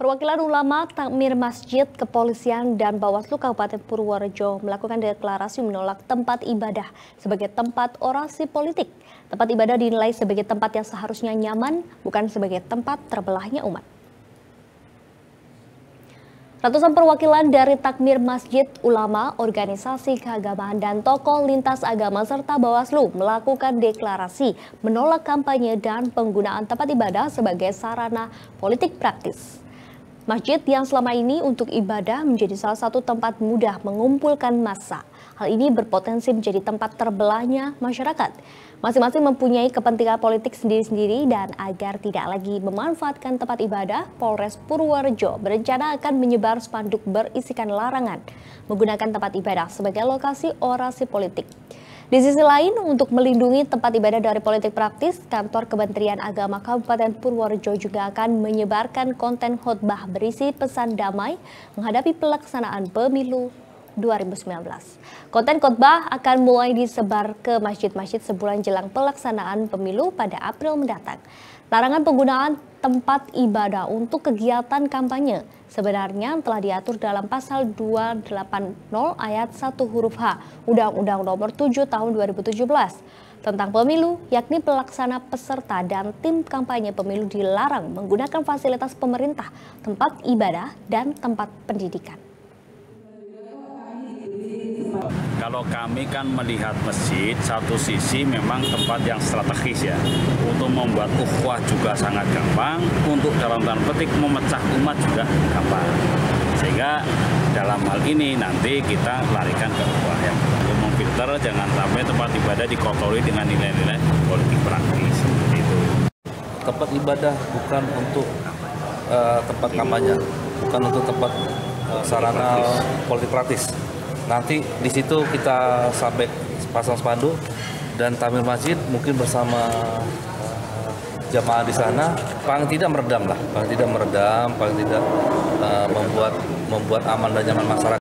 Perwakilan ulama, takmir masjid, kepolisian, dan Bawaslu Kabupaten Purworejo melakukan deklarasi menolak tempat ibadah sebagai tempat orasi politik. Tempat ibadah dinilai sebagai tempat yang seharusnya nyaman, bukan sebagai tempat terbelahnya umat. Ratusan perwakilan dari takmir masjid, ulama, organisasi keagamaan, dan tokoh lintas agama serta Bawaslu melakukan deklarasi menolak kampanye dan penggunaan tempat ibadah sebagai sarana politik praktis. Masjid yang selama ini untuk ibadah menjadi salah satu tempat mudah mengumpulkan massa. Hal ini berpotensi menjadi tempat terbelahnya masyarakat. Masing-masing mempunyai kepentingan politik sendiri-sendiri dan agar tidak lagi memanfaatkan tempat ibadah, Polres Purworejo berencana akan menyebar spanduk berisikan larangan menggunakan tempat ibadah sebagai lokasi orasi politik. Di sisi lain, untuk melindungi tempat ibadah dari politik praktis, Kantor Kementerian Agama Kabupaten Purworejo juga akan menyebarkan konten khotbah berisi pesan damai menghadapi pelaksanaan pemilu 2019. Konten khotbah akan mulai disebar ke masjid-masjid sebulan jelang pelaksanaan pemilu pada April mendatang. Larangan penggunaan tempat ibadah untuk kegiatan kampanye sebenarnya telah diatur dalam pasal 280 ayat 1 huruf H Undang-Undang Nomor 7 Tahun 2017 tentang pemilu, yakni pelaksana peserta dan tim kampanye pemilu dilarang menggunakan fasilitas pemerintah, tempat ibadah, dan tempat pendidikan. Kalau kami kan melihat masjid, satu sisi memang tempat yang strategis ya. Untuk membuat ukhuwah juga sangat gampang, untuk dalam tanda petik memecah umat juga gampang. Sehingga dalam hal ini nanti kita larikan ke ukhuwah yang untuk memfilter jangan sampai tempat ibadah dikotori dengan nilai-nilai politik praktis. Itu. Tempat ibadah bukan untuk tempat kampanye, bukan untuk tempat sarana politik praktis. Nanti di situ kita sampai pasang spanduk dan takmir masjid mungkin bersama jamaah di sana paling tidak meredam, paling tidak membuat aman dan nyaman masyarakat.